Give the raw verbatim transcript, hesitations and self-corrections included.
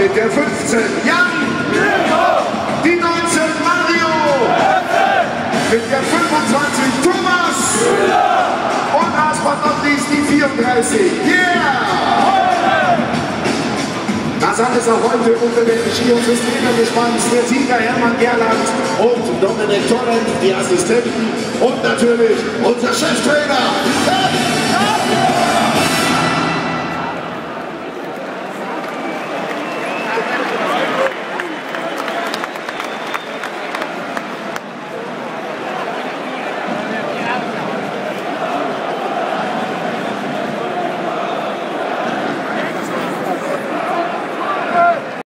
mit der fünfzehn Jan, die neunzehn Mario, mit der fünfundzwanzig Thomas und last but not least die vierunddreißig. Yeah! Das alles auch heute unter der Regie unseres Trainergespanns, der Sieger Hermann Gerland und Dominik Torrent, die Assistenten und natürlich unser Cheftrainer.